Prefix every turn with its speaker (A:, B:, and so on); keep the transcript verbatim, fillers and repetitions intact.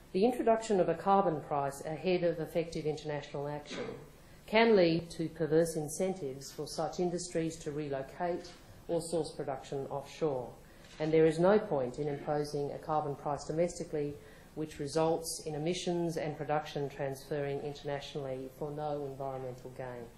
A: The introduction of a carbon price ahead of effective international action can lead to perverse incentives for such industries to relocate or source production offshore, and there is no point in imposing a carbon price domestically which results in emissions and production transferring internationally for no environmental gain.